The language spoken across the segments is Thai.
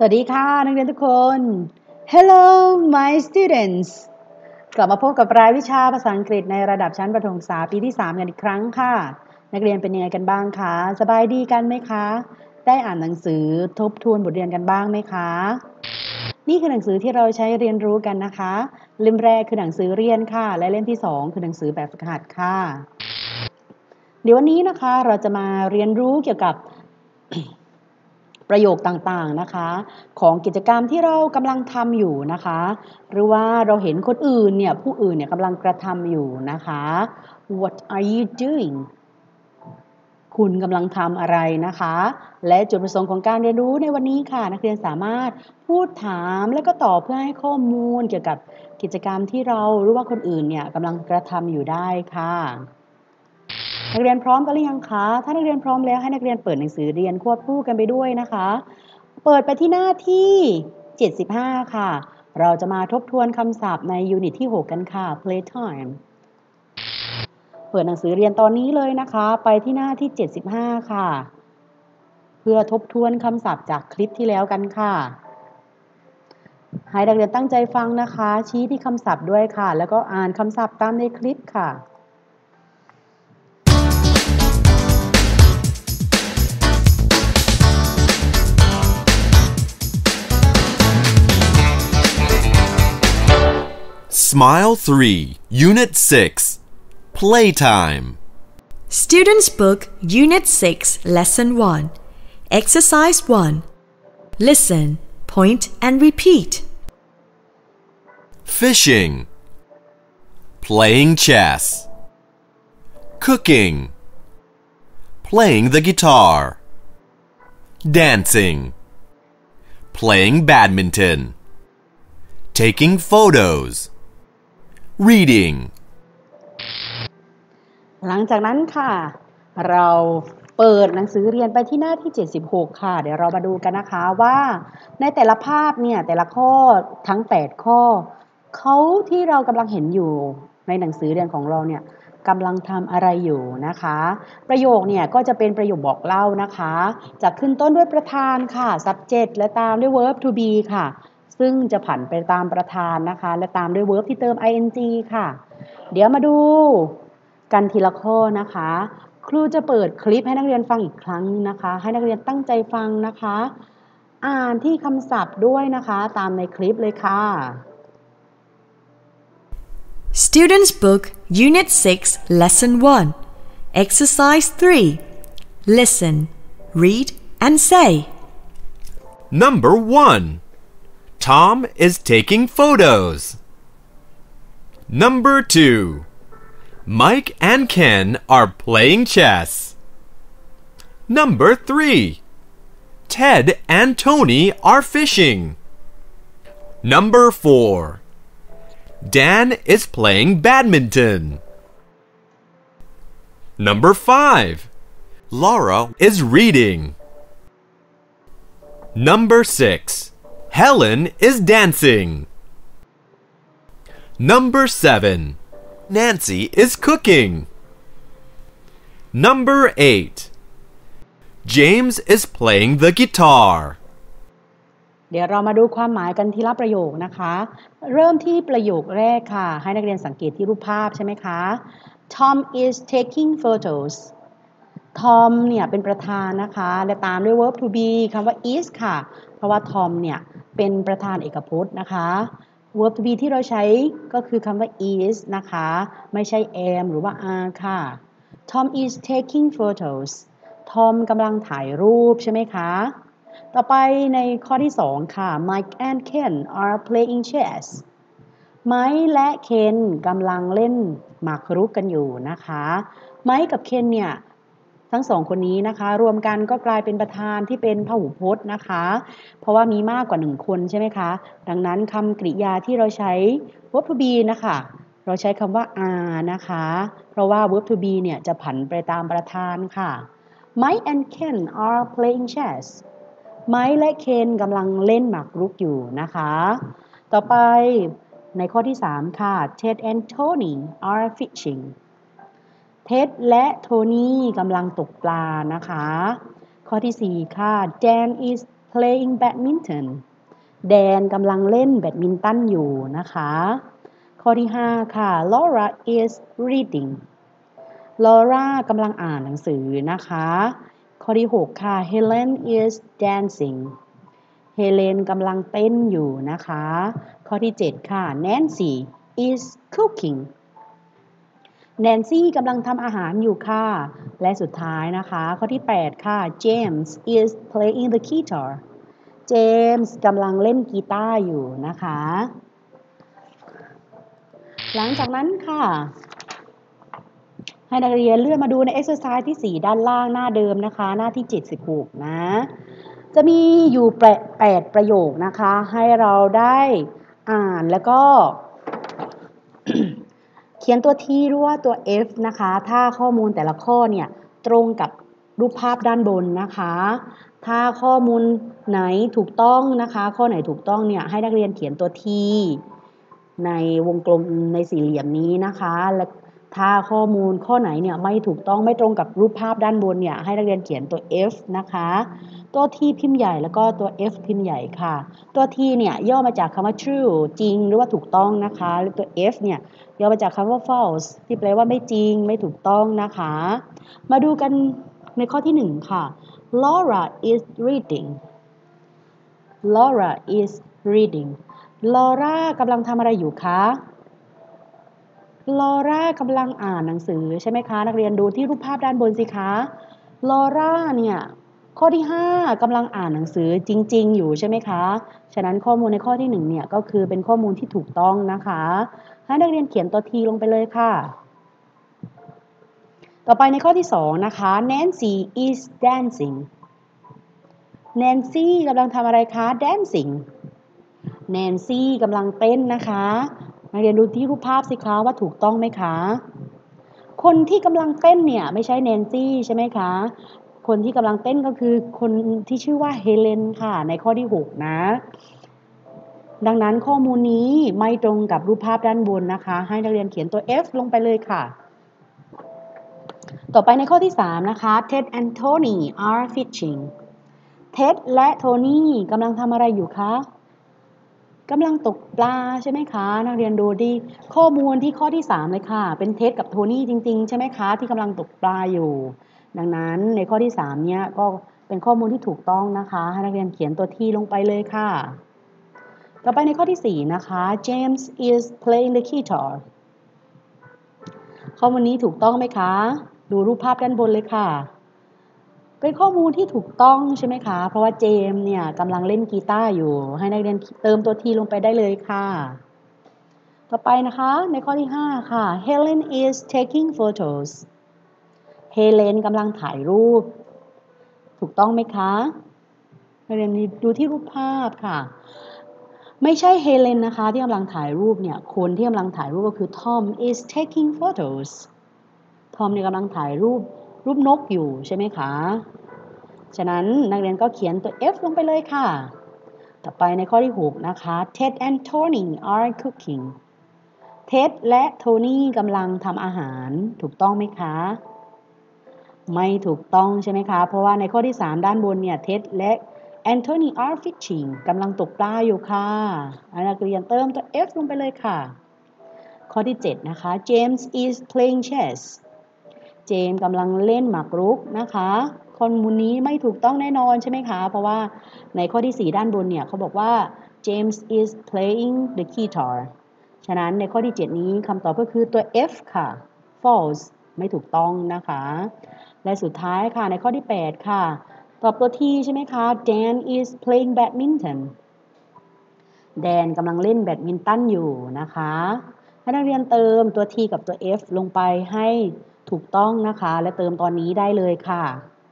สวัสดีค่ะนักเรียนทุกคน Hello my students กลับมาพบกับรายวิชาภาษาอังกฤษในระดับชั้นประถมศึกษาปีที่3กันอีกครั้งค่ะนักเรียนเป็นยังไงกันบ้างคะสบายดีกันไหมคะได้อ่านหนังสือทบทวนบทเรียนกันบ้างไหมคะนี่คือหนังสือที่เราใช้เรียนรู้กันนะคะเล่มแรกคือหนังสือเรียนค่ะและเล่มที่2คือหนังสือแบบฝึกหัดค่ะเดี๋ยววันนี้นะคะเราจะมาเรียนรู้เกี่ยวกับประโยคต่างๆนะคะของกิจกรรมที่เรากำลังทำอยู่นะคะหรือว่าเราเห็นคนอื่นเนี่ยผู้อื่นเนี่ยกำลังกระทำอยู่นะคะ What are you doing คุณกำลังทำอะไรนะคะและจุดประสงค์ของการเรียนรู้ในวันนี้ค่ะนักเรียนสามารถพูดถามและก็ตอบเพื่อให้ข้อมูลเกี่ยวกับกิจกรรมที่เราหรือว่าคนอื่นเนี่ยกำลังกระทำอยู่ได้ค่ะนักเรียนพร้อมกันหรือยังคะถ้านักเรียนพร้อมแล้วให้นักเรียนเปิดหนังสือเรียนควบคู่กันไปด้วยนะคะเปิดไปที่หน้าที่75ค่ะเราจะมาทบทวนคำศัพท์ในยูนิตที่6กันค่ะ Playtime เปิดหนังสือเรียนตอนนี้เลยนะคะไปที่หน้าที่75ค่ะเพื่อทบทวนคำศัพท์จากคลิปที่แล้วกันค่ะให้นักเรียนตั้งใจฟังนะคะชี้ที่คำศัพท์ด้วยค่ะแล้วก็อ่านคำศัพท์ตามในคลิปค่ะ Smile 3, Unit 6, Playtime. Students' Book, Unit 6, Lesson 1. Exercise 1. Listen, point and repeat. Fishing. Playing chess. Cooking. Playing the guitar. Dancing. Playing badminton. Taking photos. Reading. หลังจากนั้นค่ะเราเปิดหนังสือเรียนไปที่หน้าที่76ค่ะเดี๋ยวเรามาดูกันนะคะว่าในแต่ละภาพเนี่ยแต่ละข้อทั้ง8ข้อเขาที่เรากำลังเห็นอยู่ในหนังสือเรียนของเราเนี่ยกำลังทำอะไรอยู่นะคะประโยคเนี่ยก็จะเป็นประโยคบอกเล่านะคะจะขึ้นต้นด้วยประธานค่ะ subject และตามด้วย verb to be ค่ะซึ่งจะผันไปตามประธานนะคะและตามด้วย verb ที่เติม ing ค่ะเดี๋ยวมาดูกันทีละข้อนะคะครูจะเปิดคลิปให้นักเรียนฟังอีกครั้งนะคะให้นักเรียนตั้งใจฟังนะคะอ่านที่คำศัพท์ด้วยนะคะตามในคลิปเลยค่ะ Students' Book, Unit 6, Lesson 1. Exercise 3. Listen, read, and say. Number 1. Tom is taking photos. Number 2. Mike and Ken are playing chess. Number 3. Ted and Tony are fishing. Number 4. Dan is playing badminton. Number 5. Laura is reading. Number 6. Helen is dancing. Number 7. Nancy is cooking. Number 8. James is playing the guitar. เดี๋ยวเรามาดูความหมายกันทีละประโยคนะคะเริ่มที่ประโยคแรกค่ะให้นักเรียนสังเกตที่รูปภาพใช่ไหมคะ Tom is taking photos Tom เนี่ยเป็นประธานนะคะและตามด้วย verb to be คำว่า is ค่ะเพราะว่า Tom เนี่ยเป็นประธานเอกพจน์นะคะ verb to be ที่เราใช้ก็คือคำว่า is นะคะไม่ใช่ am หรือว่า are ค่ะ Tom is taking photos Tom กำลังถ่ายรูปใช่ไหมคะต่อไปในข้อที่2ค่ะ Mike and Ken are playing chess ไมค์และเคนกำลังเล่นหมากรุกกันอยู่นะคะไมค์กับเคนเนี่ยทั้งสองคนนี้นะคะรวมกันก็กลายเป็นประธานที่เป็นพหูพจน์นะคะเพราะว่ามีมากกว่า1คนใช่ไหมคะดังนั้นคำกริยาที่เราใช้ verb to be นะคะเราใช้คำว่า are นะคะเพราะว่า verb to be เนี่ยจะผันไปตามประธานค่ะ Mike and Ken are playing chess ไมค์และเคนกำลังเล่นหมากรุกอยู่นะคะต่อไปในข้อที่3ค่ะ Ted and Tony are fishing เท็ดและโทนี่กำลังตกปลานะคะข้อที่4ค่ะ Dan is playing badminton แดนกำลังเล่นแบดมินตันอยู่นะคะข้อที่5ค่ะ Laura is reading Laura กำลังอ่านหนังสือนะคะข้อที่6ค่ะ Helen is dancing Helen กำลังเต้นอยู่นะคะข้อที่7ค่ะ Nancy is cooking Nancy กำลังทำอาหารอยู่ค่ะและสุดท้ายนะคะข้อที่8ค่ะ James is playing the guitar James กำลังเล่นกีตาร์อยู่นะคะหลังจากนั้นค่ะให้นักเรียนเลื่อนมาดูใน exercise ที่4ด้านล่างหน้าเดิมนะคะหน้าที่76นะจะมีอยู่8ประโยคนะคะให้เราได้อ่านแล้วก็ เขียนตัว T หรือว่าตัว F นะคะถ้าข้อมูลแต่ละข้อเนี่ยตรงกับรูปภาพด้านบนนะคะถ้าข้อมูลไหนถูกต้องนะคะข้อไหนถูกต้องเนี่ยให้นักเรียนเขียนตัว T ในวงกลมในสี่เหลี่ยมนี้นะคะและถ้าข้อมูลข้อไหนเนี่ยไม่ถูกต้องไม่ตรงกับรูปภาพด้านบนเนี่ยให้นักเรียนเขียนตัว F นะคะตัว T พิมพ์ใหญ่แล้วก็ตัว F พิมพ์ใหญ่ค่ะตัว T เนี่ยย่อมาจากคำว่า true จริงหรือว่าถูกต้องนะคะแล้วตัว F เนี่ยย่อมาจากคำว่า false ที่แปลว่าไม่จริงไม่ถูกต้องนะคะมาดูกันในข้อที่1ค่ะ Laura is reading Laura is reading Laura กำลังทำอะไรอยู่คะ Laura กำลังอ่านหนังสือใช่ไหมคะนักเรียนดูที่รูปภาพด้านบนสิคะ Laura เนี่ยข้อที่5กำลังอ่านหนังสือจริงๆอยู่ใช่ไหมคะฉะนั้นข้อมูลในข้อที่1เนี่ยก็คือเป็นข้อมูลที่ถูกต้องนะคะให้นักเรียนเขียนตัว T ลงไปเลยค่ะต่อไปในข้อที่2นะคะ Nancy is dancing Nancy กำลังทำอะไรคะ dancing Nancy กำลังเต้นนะคะนักเรียนดูที่รูปภาพสิคะว่าถูกต้องไหมคะคนที่กำลังเต้นเนี่ยไม่ใช่ Nancy ใช่ไหมคะคนที่กำลังเต้นก็คือคนที่ชื่อว่า Helen ค่ะในข้อที่6นะดังนั้นข้อมูลนี้ไม่ตรงกับรูปภาพด้านบนนะคะให้นักเรียนเขียนตัว F ลงไปเลยค่ะต่อไปในข้อที่3นะคะ Ted and Tony are fishing Ted และ Tony กำลังทำอะไรอยู่คะกำลังตกปลาใช่ไหมคะนักเรียนดูดีข้อมูลที่ข้อที่3เลยค่ะเป็นเท็ดกับโทนี่จริงๆใช่ไหมคะที่กำลังตกปลาอยู่ดังนั้นในข้อที่3เนี่ยก็เป็นข้อมูลที่ถูกต้องนะคะให้นักเรียนเขียนตัวที่ลงไปเลยค่ะต่อไปในข้อที่4นะคะ James is playing the guitar ข้อมูลนี้ถูกต้องไหมคะดูรูปภาพด้านบนเลยค่ะเป็นข้อมูลที่ถูกต้องใช่ไหมคะเพราะว่าเจมส์เนี่ยกำลังเล่นกีตาร์อยู่ให้นักเรียนเติมตัวทีลงไปได้เลยค่ะต่อไปนะคะในข้อที่5ค่ะ Helen is taking photos Helen กำลังถ่ายรูปถูกต้องไหมคะนักเรียนดูที่รูปภาพค่ะไม่ใช่ Helen นะคะที่กำลังถ่ายรูปเนี่ยคนที่กำลังถ่ายรูปก็คือ Tom is taking photos Tom เนี่ยกำลังถ่ายรูปนกอยู่ใช่ไหมคะฉะนั้นนักเรียนก็เขียนตัว F ลงไปเลยค่ะต่อไปในข้อที่6นะคะ Ted and Tony are cooking Ted และ Tony กำลังทำอาหารถูกต้องไหมคะไม่ถูกต้องใช่ไหมคะเพราะว่าในข้อที่3ด้านบนเนี่ย Ted และ Anthony are fishing กำลังตกปลาอยู่ค่ะนักเรียนเติมตัว F ลงไปเลยค่ะข้อที่7นะคะ James is playing chess เจมส์กำลังเล่นหมากรุกนะคะข้อมูลนี้ไม่ถูกต้องแน่นอนใช่ไหมคะเพราะว่าในข้อที่4ด้านบนเนี่ยเขาบอกว่า James is playing the guitar ฉะนั้นในข้อที่7นี้คำตอบก็คือตัว F ค่ะ false ไม่ถูกต้องนะคะและสุดท้ายค่ะในข้อที่8ค่ะตอบตัว T ใช่ไหมคะ Dan is playing badminton Dan กำลังเล่นแบดมินตันอยู่นะคะให้นักเรียนเติมตัว T กับตัว F ลงไปให้ถูกต้องนะคะและเติมตอนนี้ได้เลยค่ะ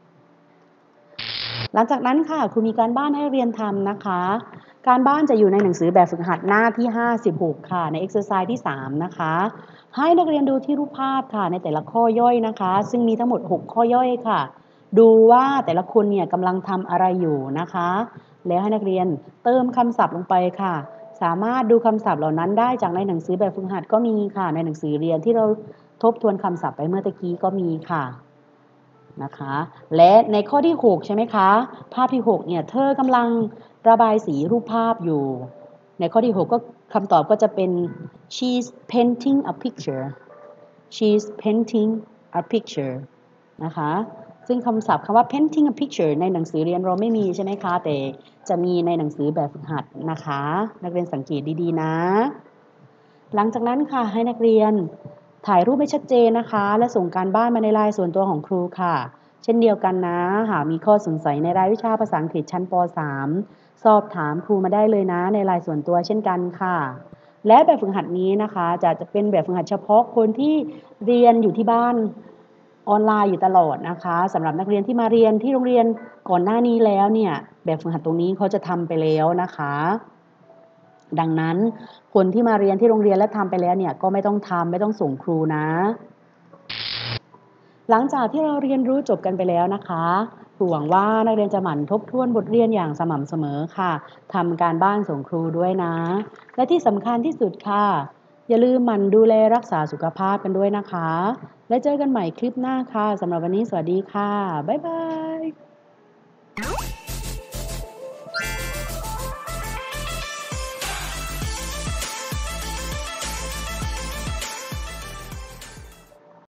หลังจากนั้นค่ะครูมีการบ้านให้เรียนทำนะคะการบ้านจะอยู่ในหนังสือแบบฝึกหัดหน้าที่56ค่ะใน exercise ที่3นะคะให้นักเรียนดูที่รูปภาพค่ะในแต่ละข้อย่อยนะคะซึ่งมีทั้งหมด6ข้อย่อยค่ะดูว่าแต่ละคนเนี่ยกำลังทำอะไรอยู่นะคะแล้วให้นักเรียนเติมคำศัพท์ลงไปค่ะสามารถดูคำศัพท์เหล่านั้นได้จากในหนังสือแบบฝึกหัดก็มีค่ะในหนังสือเรียนที่เราทบทวนคำศัพท์ไปเมื่อตะกี้ก็มีค่ะนะคะและในข้อที่6ใช่ไหมคะภาพที่6เนี่ยเธอกำลังระบายสีรูปภาพอยู่ในข้อที่6ก็คำตอบก็จะเป็น she's painting a picture she's painting a picture นะคะซึ่งคำศัพท์คำว่า painting a picture ในหนังสือเรียนเราไม่มีใช่ไหมคะแต่จะมีในหนังสือแบบฝึกหัดนะคะนักเรียนสังเกตดีๆนะหลังจากนั้นค่ะให้นักเรียนถ่ายรูปให้ชัดเจนนะคะและส่งการบ้านมาในไลน์ส่วนตัวของครูค่ะเช่นเดียวกันนะหากมีข้อสงสัยในรายวิชาภาษาอังกฤษชั้นป .3 สอบถามครูมาได้เลยนะในไลน์ส่วนตัวเช่นกันค่ะและแบบฝึกหัดนี้นะคะจะเป็นแบบฝึกหัดเฉพาะคนที่เรียนอยู่ที่บ้านออนไลน์อยู่ตลอดนะคะสำหรับนักเรียนที่มาเรียนที่โรงเรียนก่อนหน้านี้แล้วเนี่ยแบบฝึกหัดตรงนี้เขาจะทำไปแล้วนะคะดังนั้นคนที่มาเรียนที่โรงเรียนและทำไปแล้วเนี่ยก็ไม่ต้องทำไม่ต้องส่งครูนะหลังจากที่เราเรียนรู้จบกันไปแล้วนะคะหวังว่านักเรียนจะหมั่นทบทวนบทเรียนอย่างสม่ำเสมอค่ะทำการบ้านส่งครูด้วยนะและที่สำคัญที่สุดค่ะอย่าลืมหมั่นดูแลรักษาสุขภาพกันด้วยนะคะและเจอกันใหม่คลิปหน้าค่ะสำหรับวันนี้สวัสดีค่ะบ๊ายบาย